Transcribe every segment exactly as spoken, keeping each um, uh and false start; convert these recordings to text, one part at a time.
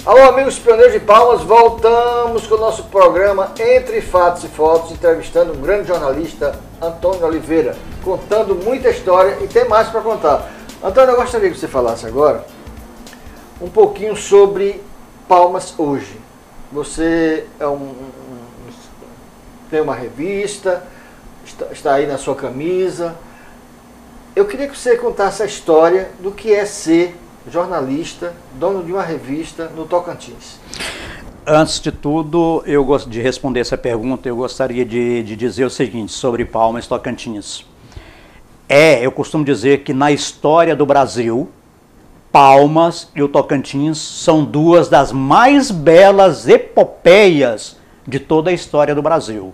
Alô, amigos pioneiros de Palmas, voltamos com o nosso programa Entre Fatos e Fotos, entrevistando um grande jornalista, Antônio Oliveira, contando muita história e tem mais para contar. Antônio, eu gostaria que você falasse agora um pouquinho sobre Palmas hoje. Você é um, um, tem uma revista, está, está aí na sua camisa. Eu queria que você contasse a história do que é ser jornalista, dono de uma revista no Tocantins. Antes de tudo, eu gosto de responder essa pergunta, eu gostaria de, de dizer o seguinte sobre Palmas Tocantins. É, eu costumo dizer que na história do Brasil, Palmas e o Tocantins são duas das mais belas epopeias de toda a história do Brasil.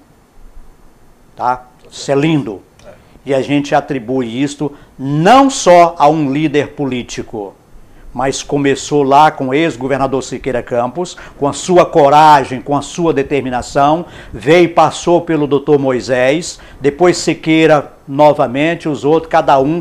Tá? Isso é lindo. E a gente atribui isto não só a um líder político, mas começou lá com o ex-governador Siqueira Campos, com a sua coragem, com a sua determinação, veio e passou pelo doutor Moisés, depois Siqueira novamente, os outros, cada um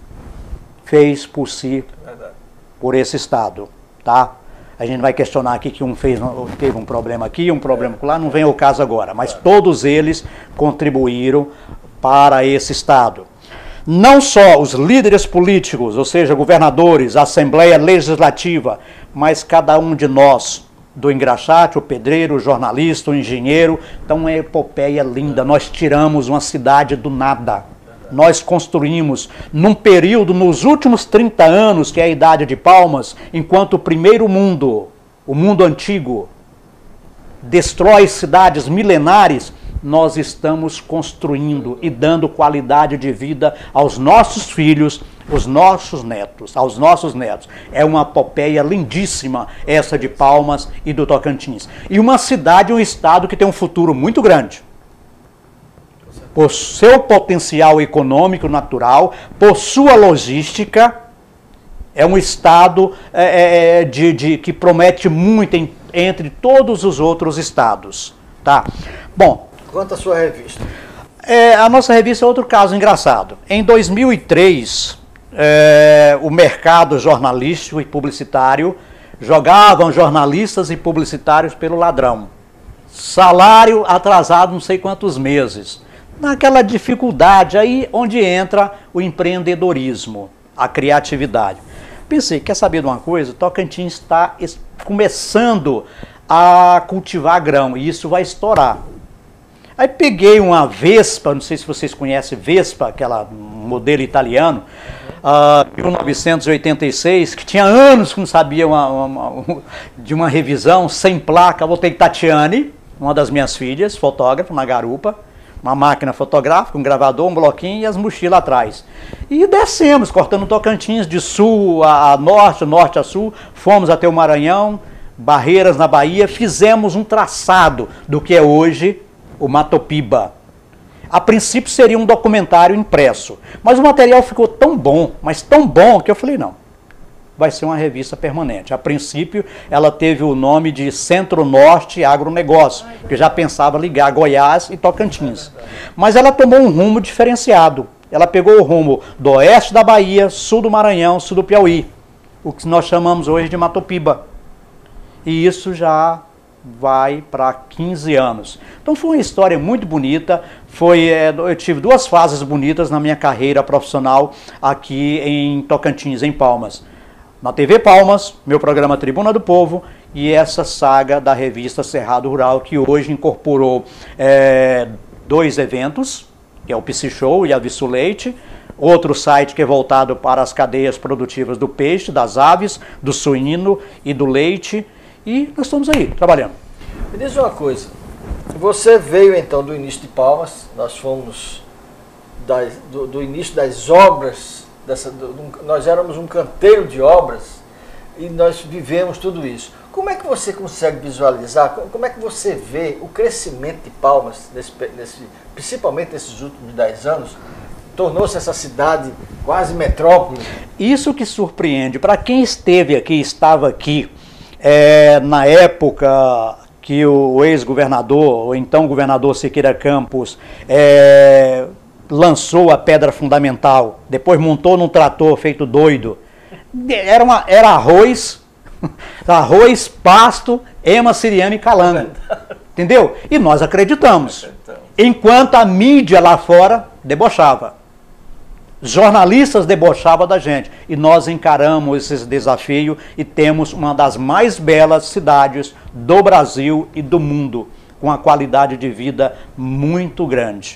fez por si, por esse estado, tá? A gente vai questionar aqui que um fez, teve um problema aqui, um problema lá, não vem ao caso agora, mas todos eles contribuíram para esse estado. Não só os líderes políticos, ou seja, governadores, Assembleia Legislativa, mas cada um de nós, do engraxate, o pedreiro, o jornalista, o engenheiro. Então, uma epopeia linda. Nós tiramos uma cidade do nada. Nós construímos, num período, nos últimos trinta anos, que é a idade de Palmas, enquanto o primeiro mundo, o mundo antigo, destrói cidades milenares, nós estamos construindo e dando qualidade de vida aos nossos filhos, os nossos netos, aos nossos netos. É uma epopeia lindíssima essa de Palmas e do Tocantins. E uma cidade, um estado que tem um futuro muito grande. Por seu potencial econômico natural, por sua logística, é um estado é, é, de, de, que promete muito em, entre todos os outros estados. Tá? Bom, quanto à sua revista? É, a nossa revista é outro caso engraçado. Em dois mil e três, é, o mercado jornalístico e publicitário jogavam jornalistas e publicitários pelo ladrão. Salário atrasado não sei quantos meses. Naquela dificuldade aí onde entra o empreendedorismo, a criatividade. Pensei, quer saber de uma coisa? Tocantins está começando a cultivar grão e isso vai estourar. Aí peguei uma Vespa, não sei se vocês conhecem Vespa, aquela modelo italiano, uh, mil novecentos e oitenta e seis, que tinha anos que não sabia uma, uma, uma, de uma revisão, sem placa. Voltei com Tatiane, uma das minhas filhas, fotógrafa, na garupa, uma máquina fotográfica, um gravador, um bloquinho e as mochilas atrás. E descemos, cortando Tocantins de sul a, a norte, norte a sul, fomos até o Maranhão, Barreiras na Bahia, fizemos um traçado do que é hoje o Matopiba. A princípio seria um documentário impresso, mas o material ficou tão bom, mas tão bom, que eu falei, não, vai ser uma revista permanente. A princípio, ela teve o nome de Centro-Norte Agronegócio, que já pensava ligar Goiás e Tocantins. Mas ela tomou um rumo diferenciado. Ela pegou o rumo do oeste da Bahia, sul do Maranhão, sul do Piauí, o que nós chamamos hoje de Matopiba. E isso já vai para quinze anos. Então foi uma história muito bonita, foi, eu tive duas fases bonitas na minha carreira profissional aqui em Tocantins, em Palmas. Na T V Palmas, meu programa Tribuna do Povo, e essa saga da revista Cerrado Rural, que hoje incorporou é, dois eventos, que é o Psi Show e a Viço Leite, outro site que é voltado para as cadeias produtivas do peixe, das aves, do suíno e do leite. E nós estamos aí, trabalhando. Me diz uma coisa, você veio então do início de Palmas, nós fomos das, do, do início das obras, dessa, do, do, nós éramos um canteiro de obras e nós vivemos tudo isso. Como é que você consegue visualizar, como é que você vê o crescimento de Palmas, nesse, nesse, principalmente nesses últimos dez anos, tornou-se essa cidade quase metrópole? Isso que surpreende, para quem esteve aqui, estava aqui, É, na época que o ex-governador, ou então governador Siqueira Campos, é, lançou a pedra fundamental, depois montou num trator feito doido, era, uma, era arroz, Arroz, pasto, ema, siriema e calango. Entendeu? E nós acreditamos. Enquanto a mídia lá fora debochava. Jornalistas debochavam da gente. E nós encaramos esse desafio e temos uma das mais belas cidades do Brasil e do mundo, com uma qualidade de vida muito grande.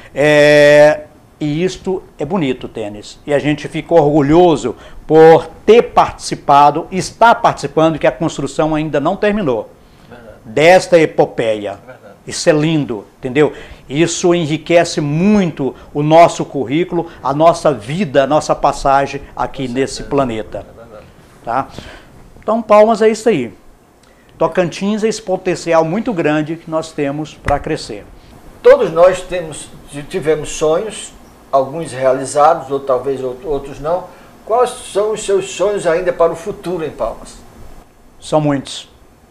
É, e isto é bonito, Tênis. E a gente fica orgulhoso por ter participado, estar participando, que a construção ainda não terminou. Verdade. Desta epopeia. Verdade. Isso é lindo, entendeu? Isso enriquece muito o nosso currículo, a nossa vida, a nossa passagem aqui nesse planeta. Tá? Então, Palmas é isso aí. Tocantins é esse potencial muito grande que nós temos para crescer. Todos nós temos, tivemos sonhos, alguns realizados, ou talvez outros não. Quais são os seus sonhos ainda para o futuro em Palmas? São muitos.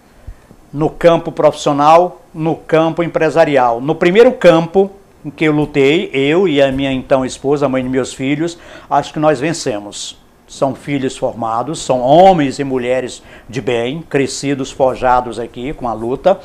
No campo profissional, no campo empresarial. No primeiro campo em que eu lutei, eu e a minha então esposa, a mãe de meus filhos, acho que nós vencemos. São filhos formados, são homens e mulheres de bem, crescidos, forjados aqui com a luta.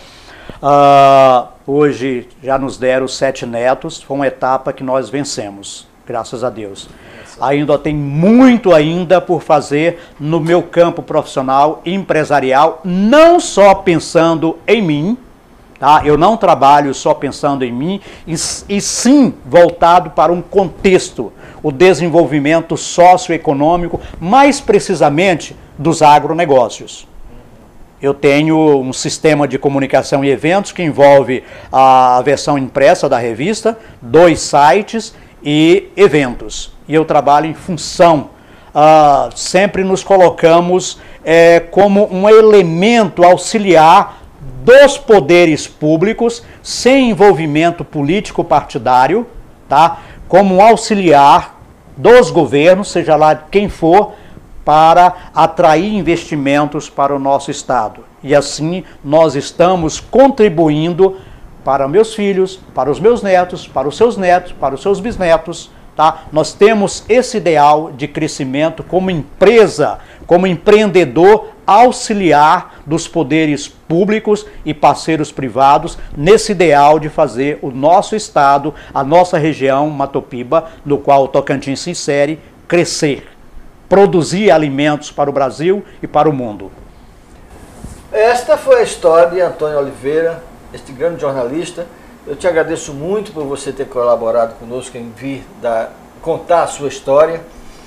Uh, hoje já nos deram sete netos, foi uma etapa que nós vencemos, graças a Deus. Ainda tem muito ainda por fazer no meu campo profissional, empresarial, não só pensando em mim, tá? Eu não trabalho só pensando em mim, e, e sim voltado para um contexto, o desenvolvimento socioeconômico, mais precisamente dos agronegócios. Eu tenho um sistema de comunicação e eventos que envolve a versão impressa da revista, dois sites e eventos. E eu trabalho em função, uh, sempre nos colocamos é, como um elemento auxiliar dos poderes públicos, sem envolvimento político partidário, tá? Como um auxiliar dos governos, seja lá quem for, para atrair investimentos para o nosso Estado. E assim nós estamos contribuindo para meus filhos, para os meus netos, para os seus netos, para os seus bisnetos. Tá? Nós temos esse ideal de crescimento como empresa, como empreendedor auxiliar dos poderes públicos e parceiros privados, nesse ideal de fazer o nosso estado, a nossa região, Matopiba, no qual o Tocantins se insere, crescer, produzir alimentos para o Brasil e para o mundo. Esta foi a história de Antônio Oliveira, este grande jornalista. Eu te agradeço muito por você ter colaborado conosco em vir da, contar a sua história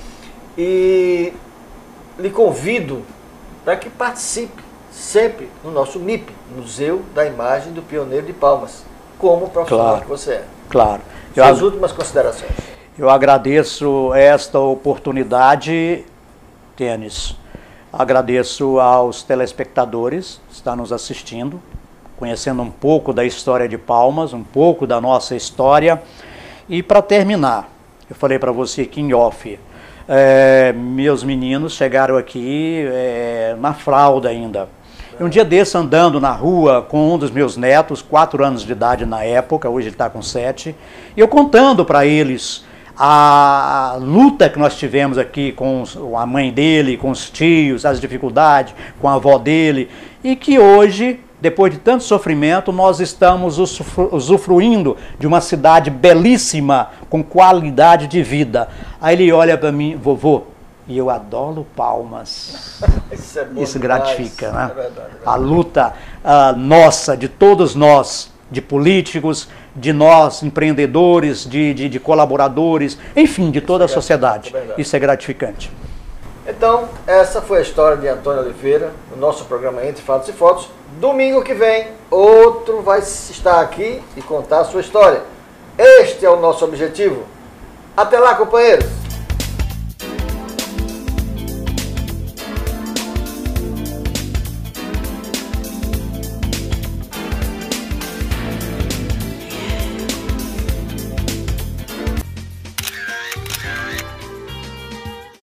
e lhe convido para que participe sempre no nosso M I P, Museu da Imagem do Pioneiro de Palmas, como profissional claro, que você é. Claro. Suas eu, últimas considerações. Eu agradeço esta oportunidade, Tênis. Agradeço aos telespectadores que estão nos assistindo, conhecendo um pouco da história de Palmas, um pouco da nossa história. E para terminar, eu falei para você aqui em off, é, meus meninos chegaram aqui é, na fralda ainda. E um dia desse, andando na rua com um dos meus netos, quatro anos de idade na época, hoje ele está com sete, e eu contando para eles a luta que nós tivemos aqui com a mãe dele, com os tios, as dificuldades, com a avó dele, e que hoje, depois de tanto sofrimento, nós estamos usufruindo de uma cidade belíssima, com qualidade de vida. Aí ele olha para mim, vovô, e eu adoro Palmas. Isso, é Isso gratifica, né? É verdade, é verdade. A luta uh, nossa, de todos nós, de políticos, de nós, empreendedores, de, de, de colaboradores, enfim, de toda a sociedade. Isso é gratificante. Então, essa foi a história de Antônio Oliveira, no nosso programa Entre Fatos e Fotos. Domingo que vem, outro vai estar aqui e contar a sua história. Este é o nosso objetivo. Até lá, companheiros!